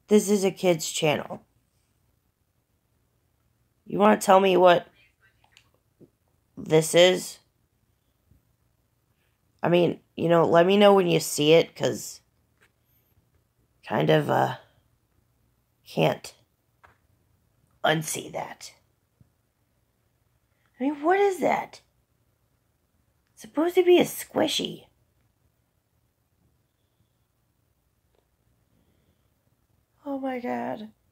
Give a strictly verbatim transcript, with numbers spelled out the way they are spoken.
This is a kid's channel. You want to tell me what this is? I mean, you know, let me know when you see it, because kind of, uh, can't unsee that. I mean, what is that? It's supposed to be a squishy. Oh my god.